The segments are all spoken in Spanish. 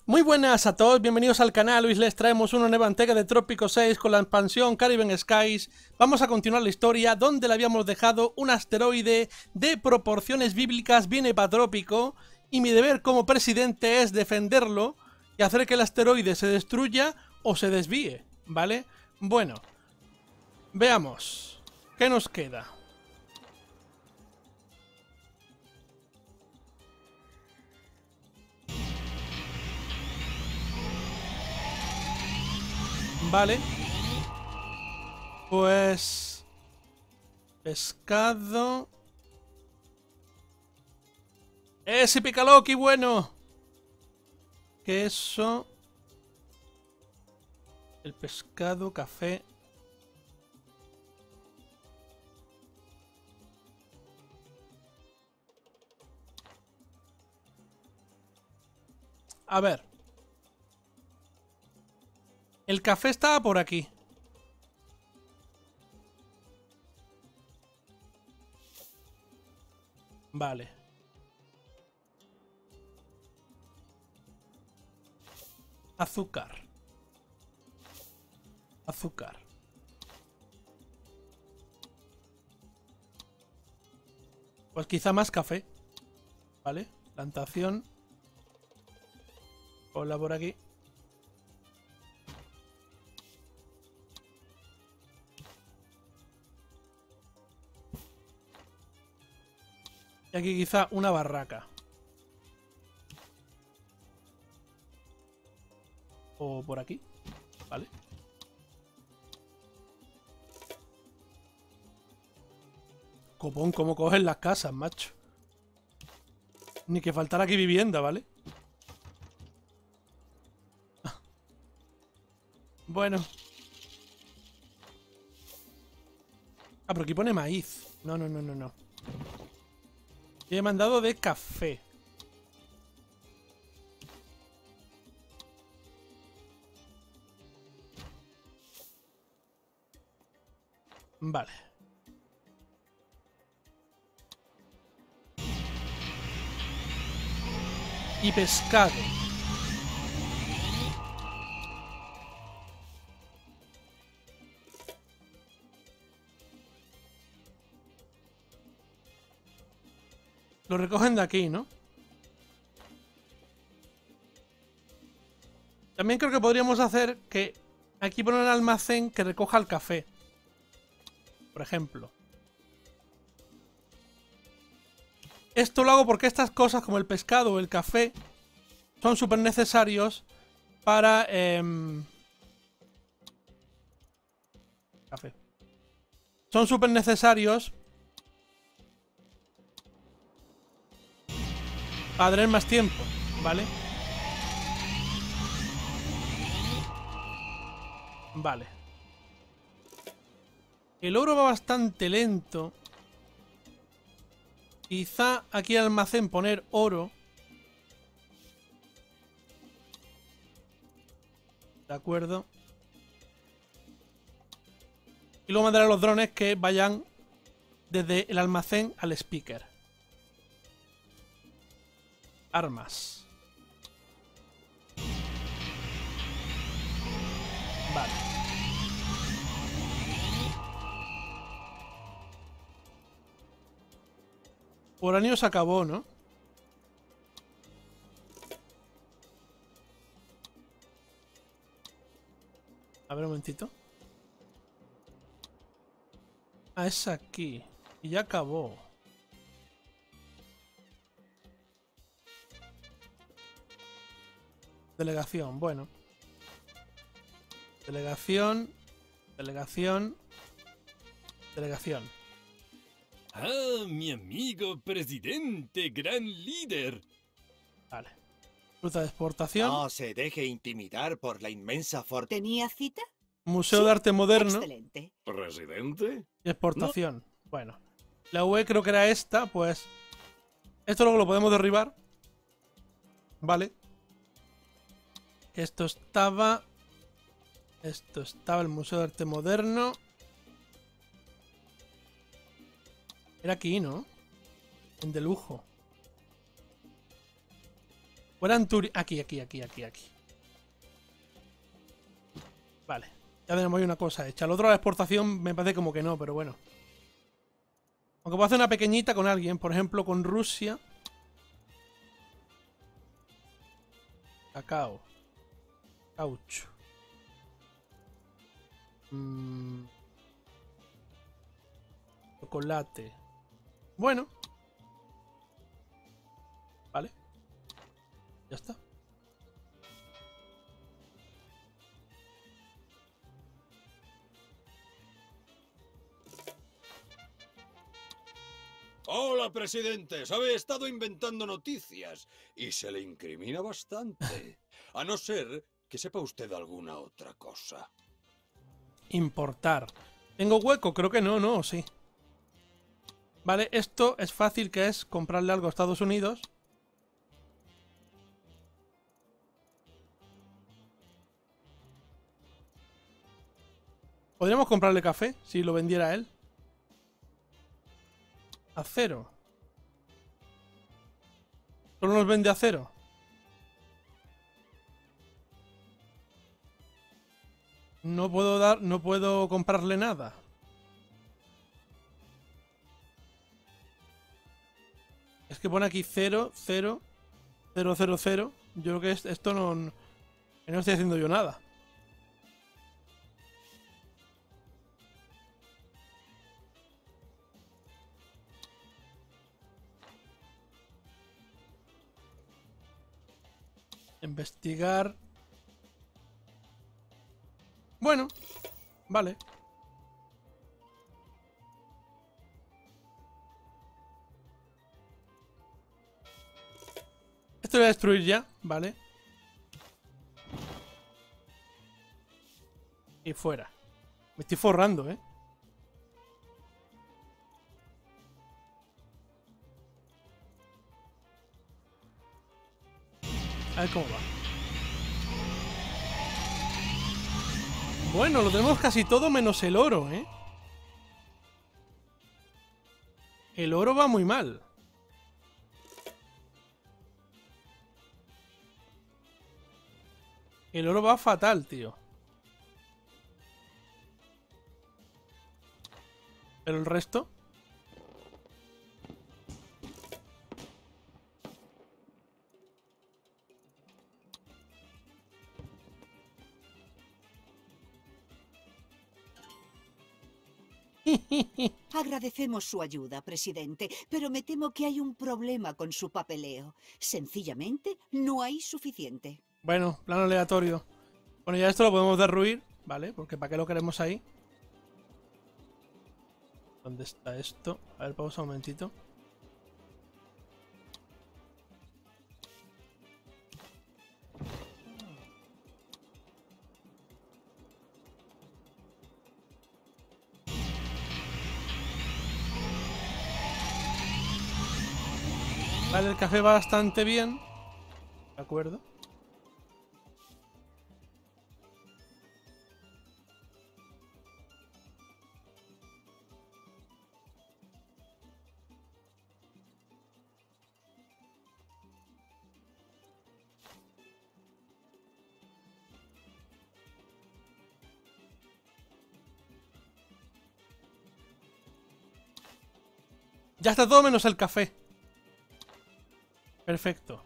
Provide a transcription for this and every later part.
Muy buenas a todos, bienvenidos al canal. Hoy les traemos una nueva entrega de Trópico 6 con la expansión Caribbean Skies. Vamos a continuar la historia donde le habíamos dejado un asteroide de proporciones bíblicas viene para Trópico y mi deber como presidente es defenderlo y hacer que el asteroide se destruya o se desvíe, ¿vale? Bueno, veamos, ¿qué nos queda? Vale. Pues... pescado... ¡Ese picaloqui bueno! Queso... el pescado, café... A ver. El café estaba por aquí. Vale. Azúcar. Azúcar. Pues quizá más café. Vale. Plantación. Hola por aquí. Y aquí quizá una barraca. O por aquí. Vale. Copón, cómo cogen las casas, macho. Ni que faltara aquí vivienda, ¿vale? Bueno. Ah, pero aquí pone maíz. No. Y he mandado de café. Vale. Y pescado. Lo recogen de aquí, ¿no? También creo que podríamos hacer que aquí poner un almacén que recoja el café. Por ejemplo. Esto lo hago porque estas cosas como el pescado o el café son súper necesarios para... café. Son súper necesarios para tener más tiempo, ¿vale? Vale. El oro va bastante lento. Quizá aquí al almacén poner oro. De acuerdo. Y luego mandar a los drones que vayan desde el almacén al speaker. Armas. Vale. Uranio se acabó, ¿no? A ver un momentito. Ah, es aquí. Y ya acabó. Delegación, bueno. Delegación. Delegación. Delegación. Ah, mi amigo presidente, gran líder. Vale. Ruta de exportación. No se deje intimidar por la inmensa fortuna. ¿Tenía cita? Museo Sí, de Arte Moderno. Excelente. ¿Presidente? Y exportación. Bueno. La UE creo que era esta, pues... Esto luego lo podemos derribar. Vale. Esto estaba el Museo de Arte Moderno. Era aquí, ¿no? En de lujo. Aquí. Vale. Ya tenemos ahí una cosa hecha. El otro, la exportación, me parece como que no, pero bueno. Aunque puedo hacer una pequeñita con alguien. Por ejemplo, con Rusia. Cacao. Caucho. Chocolate. Bueno. Vale. Ya está. Hola, presidente. Sabe, he estado inventando noticias y se le incrimina bastante. A no ser que sepa usted alguna otra cosa. Importar. ¿Tengo hueco? Creo que no, no, sí. Vale, esto es fácil, que es comprarle algo a Estados Unidos. Podríamos comprarle café, si lo vendiera él. Acero. Solo nos vende acero. No puedo comprarle nada. Es que pone aquí 0, 0, 0, 0, 0. Yo creo que esto no estoy haciendo yo nada. Investigar. Bueno, vale. Esto lo voy a destruir ya, vale. Y fuera. Me estoy forrando, ¿eh? A ver cómo va. Bueno, lo tenemos casi todo menos el oro, ¿eh? El oro va muy mal. El oro va fatal, tío. Pero el resto... Agradecemos su ayuda, presidente, pero me temo que hay un problema con su papeleo. Sencillamente, no hay suficiente. Bueno, plano aleatorio. Bueno, ya esto lo podemos derruir, ¿vale? Porque ¿para qué lo queremos ahí? ¿Dónde está esto? A ver, pausa un momentito. Vale, el café va bastante bien. De acuerdo. Ya está todo menos el café. Perfecto.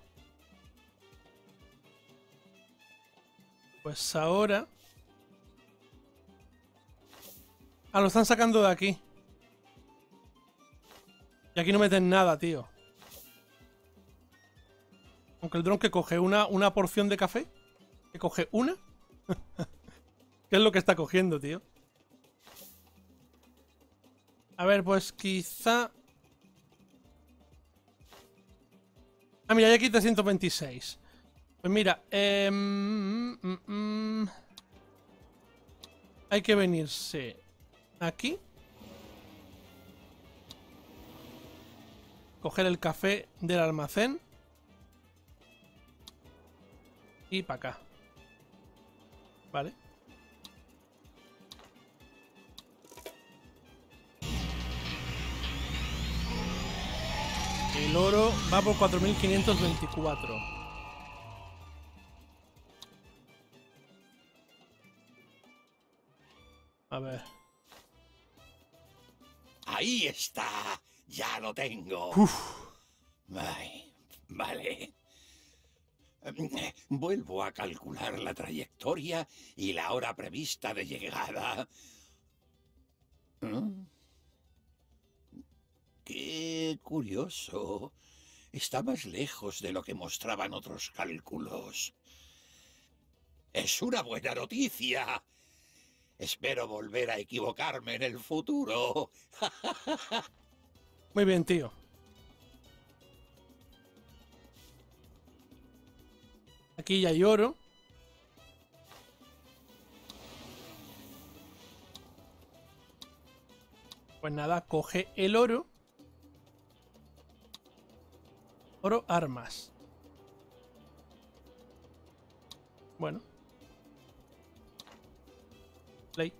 Pues ahora... Ah, lo están sacando de aquí. Y aquí no meten nada, tío. Aunque el dron que coge una porción de café. ¿Que coge una? ¿Qué es lo que está cogiendo, tío? A ver, pues quizá... Ah, mira, hay aquí 326. Pues mira, hay que venirse aquí. Coger el café del almacén. Y para acá. Vale. El oro va por 4524. A ver. Ahí está. Ya lo tengo. Uf. Ay, vale. Vuelvo a calcular la trayectoria y la hora prevista de llegada. ¿Mm? Qué curioso. Está más lejos de lo que mostraban otros cálculos. Es una buena noticia. Espero volver a equivocarme en el futuro. Muy bien, tío. Aquí ya hay oro. Pues nada, coge el oro. Oro, armas. Bueno. Play.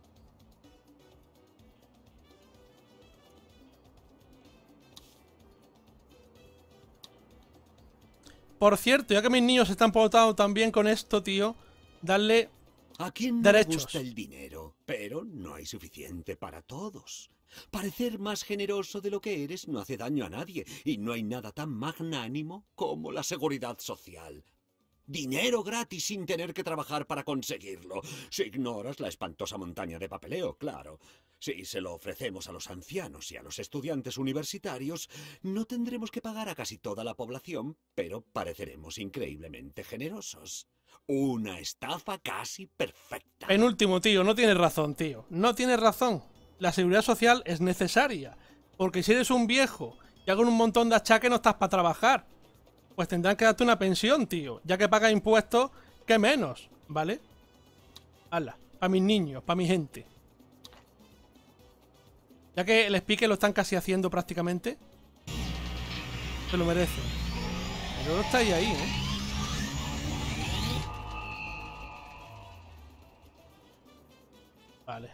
Por cierto, ya que mis niños están portando tan bien con esto, tío, darle ¿A quién no derechos. le gusta el dinero? Pero no hay suficiente para todos. Parecer más generoso de lo que eres no hace daño a nadie, y no hay nada tan magnánimo como la seguridad social. Dinero gratis sin tener que trabajar para conseguirlo. Si ignoras la espantosa montaña de papeleo, claro. Si se lo ofrecemos a los ancianos y a los estudiantes universitarios, no tendremos que pagar a casi toda la población, pero pareceremos increíblemente generosos. Una estafa casi perfecta. Penúltimo, tío, no tienes razón, tío. No tienes razón. La seguridad social es necesaria. Porque si eres un viejo y hago un montón de achaques no estás para trabajar. Pues tendrán que darte una pensión, tío. Ya que pagas impuestos, ¿qué menos? ¿Vale? Hala, para mis niños, para mi gente. Ya que el speaker lo están casi haciendo prácticamente. Se lo merece. Pero no está ahí, ¿eh? Vale.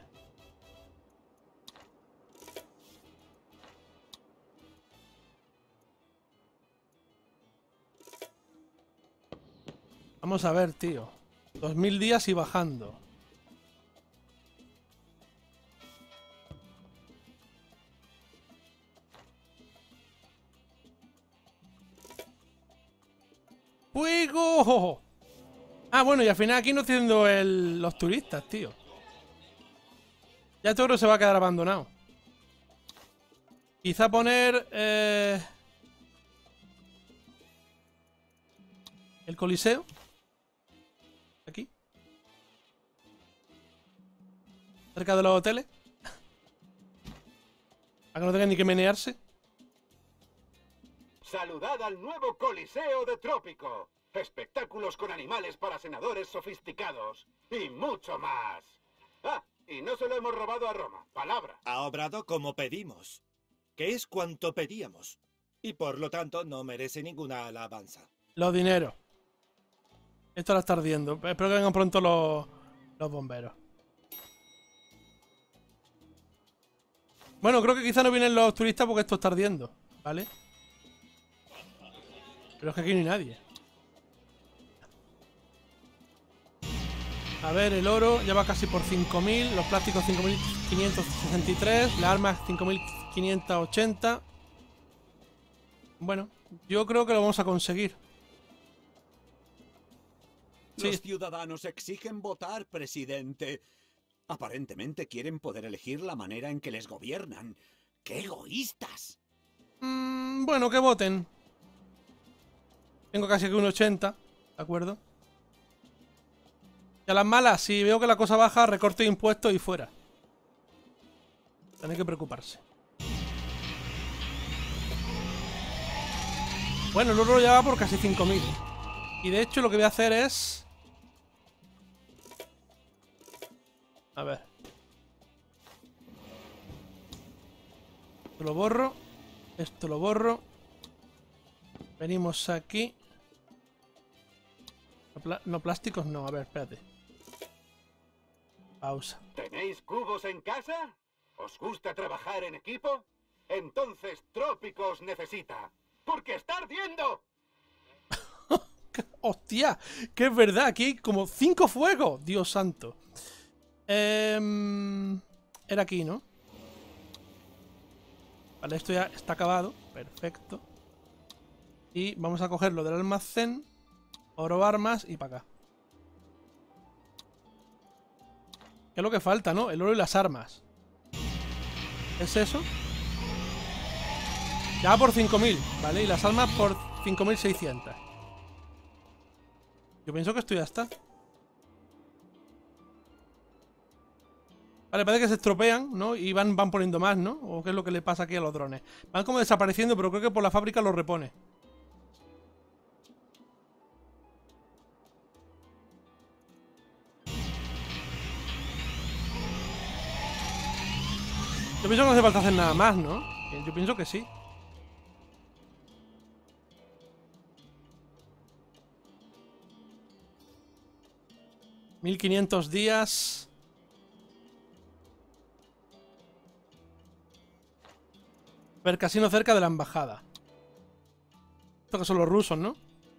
Vamos a ver, tío. 2000 días y bajando. ¡Fuego! Ah, bueno, y al final aquí no estoy haciendo los turistas, tío. Ya todo se va a quedar abandonado. Quizá poner... el Coliseo. Aquí. Cerca de los hoteles. Para que no tengan ni que menearse. Saludad al nuevo Coliseo de Trópico. Espectáculos con animales para senadores sofisticados. Y mucho más. Ah, y no se lo hemos robado a Roma. Palabra. Ha obrado como pedimos, que es cuanto pedíamos, y por lo tanto no merece ninguna alabanza. Los dineros. Esto ahora está ardiendo. Espero que vengan pronto los bomberos. Bueno, creo que quizá no vienen los turistas porque esto está ardiendo, ¿vale? Pero es que aquí no hay nadie. A ver, el oro ya va casi por 5.000. Los plásticos 5.563. Las armas 5.580. Bueno, yo creo que lo vamos a conseguir. Los Sí. ciudadanos exigen votar, presidente. Aparentemente quieren poder elegir la manera en que les gobiernan. ¡Qué egoístas! Bueno, que voten. Tengo casi que un 80, ¿de acuerdo? Y a las malas, si veo que la cosa baja, recorte de impuestos y fuera. No hay que preocuparse. Bueno, el oro ya va por casi 5.000. Y de hecho lo que voy a hacer es... A ver. Esto lo borro. Esto lo borro. Venimos aquí. No, plásticos no. A ver, espérate. Pausa. ¿Tenéis cubos en casa? ¿Os gusta trabajar en equipo? Entonces Trópico os necesita. ¡Porque está ardiendo! ¡Hostia! Que es verdad, aquí hay como 5 fuegos. Dios santo. Era aquí, ¿no? Vale, esto ya está acabado. Perfecto. Y vamos a cogerlo del almacén. Oro, armas y para acá. ¿Qué es lo que falta, no? El oro y las armas. ¿Es eso? Ya por 5.000, ¿vale? Y las armas por 5.600. Yo pienso que esto ya está. Vale, parece que se estropean, ¿no? Y van poniendo más, ¿no? ¿O qué es lo que le pasa aquí a los drones? Van como desapareciendo, pero creo que por la fábrica los repone. Yo pienso que no hace falta hacer nada más, ¿no? Yo pienso que sí. $1500 días. Ver, casino cerca de la embajada. Esto que son los rusos, ¿no?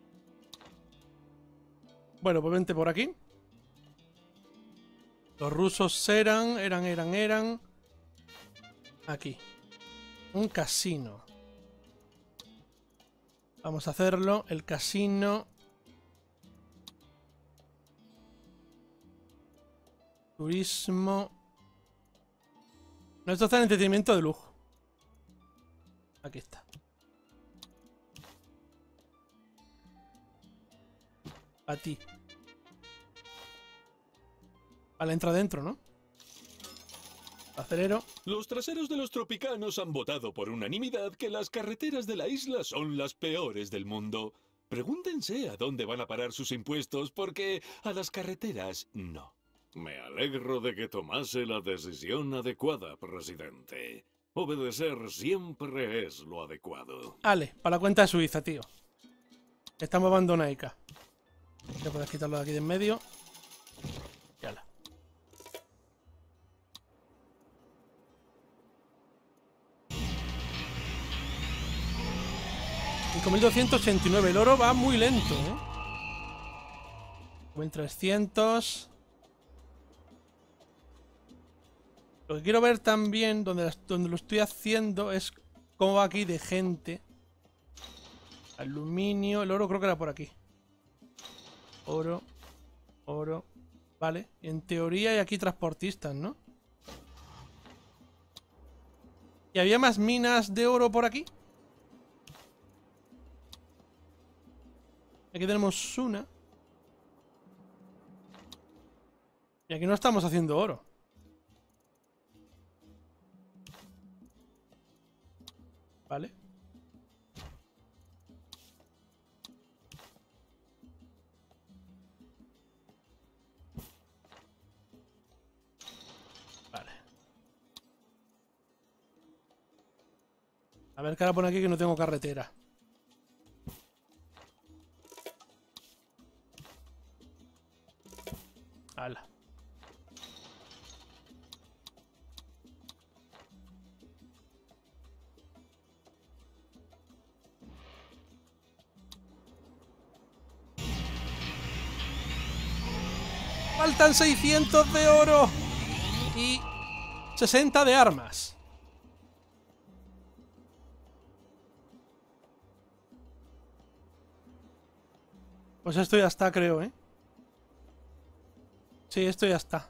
Bueno, pues vente por aquí. Los rusos eran... Aquí. Un casino. Vamos a hacerlo. El casino. Turismo. No, esto está en entretenimiento de lujo. Aquí está. A ti. Vale, entra dentro, ¿no? Acelero. Los traseros de los tropicanos han votado por unanimidad que las carreteras de la isla son las peores del mundo. Pregúntense a dónde van a parar sus impuestos, porque a las carreteras no. Me alegro de que tomase la decisión adecuada, presidente. Obedecer siempre es lo adecuado. Ale, para la cuenta de Suiza, tío. Estamos abandonaica. Ya puedes quitarlo de aquí de en medio. Y ala. $5.289. El oro va muy lento, ¿eh? 1.300. Lo que quiero ver también, donde lo estoy haciendo, es cómo va aquí de gente. Aluminio. El oro creo que era por aquí. Oro. Oro. Vale. Y en teoría hay aquí transportistas, ¿no? ¿Y había más minas de oro por aquí? Aquí tenemos una. Y aquí no estamos haciendo oro. Vale. Vale. A ver qué ahora pone aquí que no tengo carretera. Hala. Faltan 600 de oro y 60 de armas. Pues esto ya está, creo, ¿eh? Sí, esto ya está.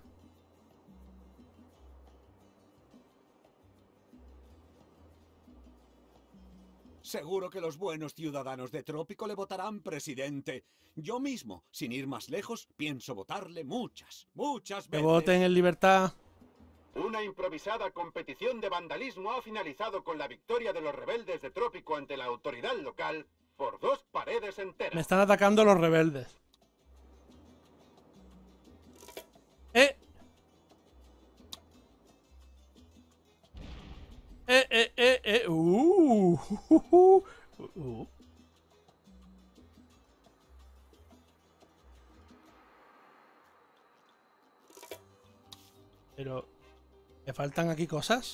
Seguro que los buenos ciudadanos de Trópico le votarán presidente. Yo mismo, sin ir más lejos, pienso votarle muchas Que veces. voten en libertad. Una improvisada competición de vandalismo ha finalizado con la victoria de los rebeldes de Trópico ante la autoridad local por 2 paredes enteras. Me están atacando los rebeldes. Pero... ¿me faltan aquí cosas?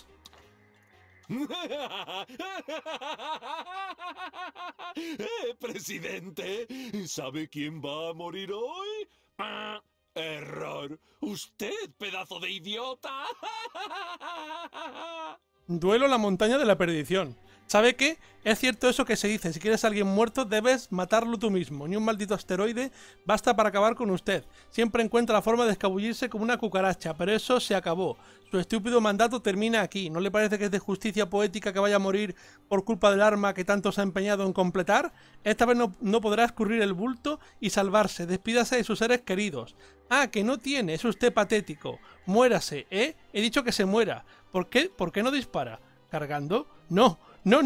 Presidente, ¿sabe quién va a morir hoy? Error. Usted, pedazo de idiota. Duelo en la montaña de la perdición. ¿Sabe qué? Es cierto eso que se dice, si quieres a alguien muerto debes matarlo tú mismo. Ni un maldito asteroide basta para acabar con usted. Siempre encuentra la forma de escabullirse como una cucaracha, pero eso se acabó. Su estúpido mandato termina aquí. ¿No le parece que es de justicia poética que vaya a morir por culpa del arma que tanto se ha empeñado en completar? Esta vez no podrá escurrir el bulto y salvarse. Despídase de sus seres queridos. Ah, que no tiene, es usted patético. Muérase, ¿eh? He dicho que se muera. ¿Por qué? ¿Por qué no dispara? ¿Cargando? No. No,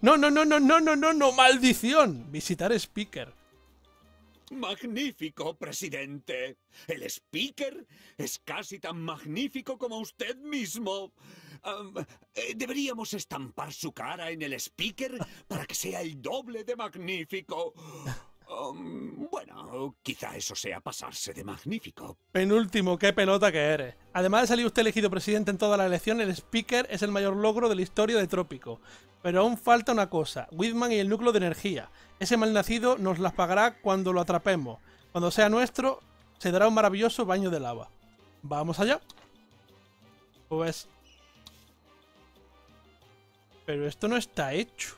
maldición. Visitar speaker. Magnífico, presidente. El speaker es casi tan magnífico como usted mismo. Deberíamos estampar su cara en el speaker para que sea el doble de magnífico. Bueno, quizá eso sea pasarse de magnífico. Penúltimo, qué pelota que eres. Además de salir usted elegido presidente en toda la elección, el speaker es el mayor logro de la historia de Trópico. Pero aún falta una cosa, Whitman y el núcleo de energía. Ese malnacido nos las pagará cuando lo atrapemos. Cuando sea nuestro, se dará un maravilloso baño de lava. ¿Vamos allá? Pues... Pero esto no está hecho.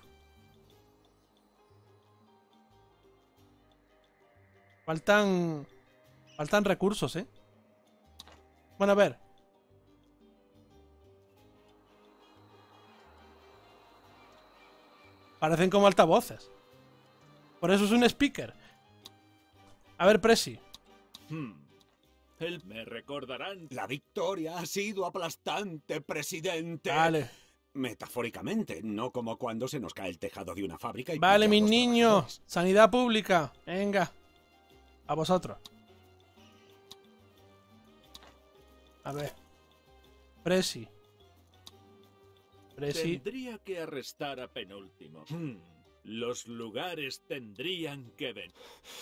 Faltan recursos, ¿eh? Bueno, a ver. Parecen como altavoces. Por eso es un speaker. A ver, Presi. Me recordarán. La victoria ha sido aplastante, presidente. Vale. Metafóricamente, no como cuando se nos cae el tejado de una fábrica. Vale, mis pillamos niños. trabajadores. Sanidad pública. Venga. A vosotros. A ver. Presi. Tendría que arrestar a Penúltimo. Los lugares tendrían que venir.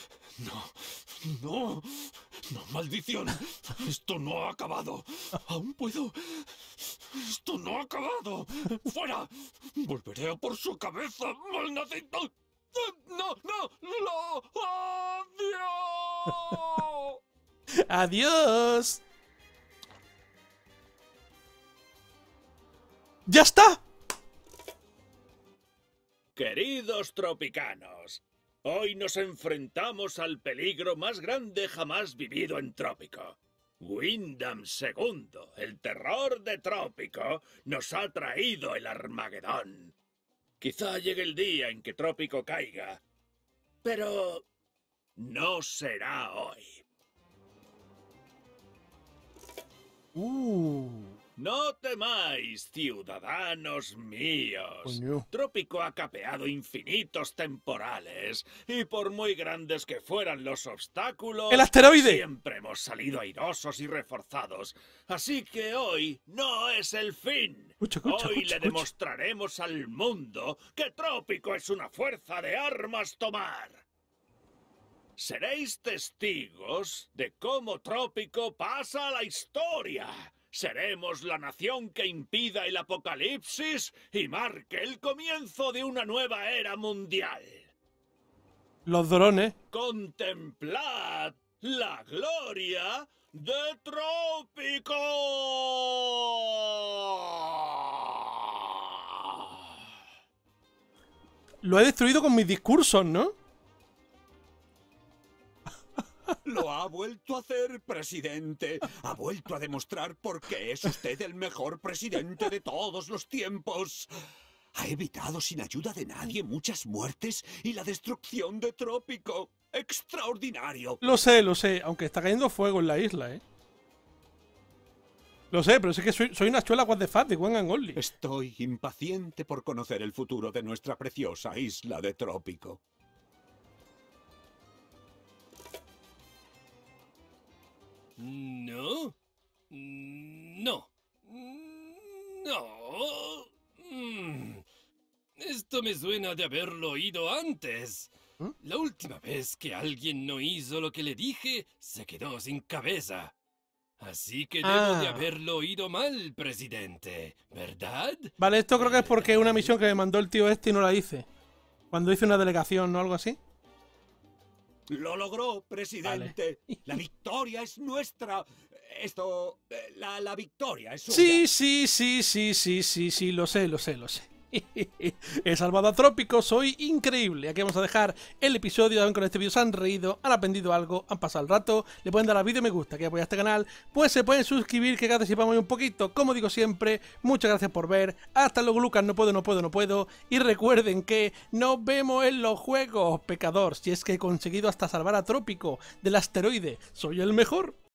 No, maldición. Esto no ha acabado. Aún puedo. Esto no ha acabado. ¡Fuera! Volveré a por su cabeza, malnacido. No, lo odio. ¡Adiós! ¡Ya está! Queridos tropicanos, hoy nos enfrentamos al peligro más grande jamás vivido en Trópico. Windham II, el terror de Trópico, nos ha traído el Armagedón. Quizá llegue el día en que Trópico caiga, pero no será hoy. No temáis, ciudadanos míos. Coño. Trópico ha capeado infinitos temporales, y por muy grandes que fueran los obstáculos, ¡El asteroide! siempre hemos salido airosos y reforzados. Así que hoy no es el fin. Hoy le demostraremos al mundo que Trópico es una fuerza de armas tomar. Seréis testigos de cómo Trópico pasa a la historia. Seremos la nación que impida el apocalipsis y marque el comienzo de una nueva era mundial. Los drones. ¡Contemplad la gloria de Trópico! Lo he destruido con mis discursos, ¿no? Lo ha vuelto a hacer, presidente. Ha vuelto a demostrar por qué es usted el mejor presidente de todos los tiempos. Ha evitado sin ayuda de nadie muchas muertes y la destrucción de Trópico. ¡Extraordinario! Lo sé, aunque está cayendo fuego en la isla, ¿eh? Lo sé, pero es que soy una chuela what the fuck de One and Only. Estoy impaciente por conocer el futuro de nuestra preciosa isla de Trópico. No. No. No. Esto me suena de haberlo oído antes. La última vez que alguien no hizo lo que le dije, se quedó sin cabeza. Así que debo de haberlo oído mal, presidente, ¿verdad? Vale, esto creo que es porque es una misión que me mandó el tío este y no la hice. Cuando hice una delegación o algo así. Lo logró, presidente. Vale. La victoria es nuestra. La victoria es suya. Sí, lo sé. He salvado a Trópico, soy increíble. Aquí vamos a dejar el episodio. Con este vídeo se han reído, han aprendido algo, han pasado el rato. Le pueden dar al vídeo me gusta, que apoya este canal. Pues se pueden suscribir, que cada vez vamos un poquito. Como digo siempre, muchas gracias por ver. Hasta luego, Lucas, no puedo. Y recuerden que nos vemos en los juegos, pecador. Si es que he conseguido hasta salvar a Trópico del asteroide, soy el mejor.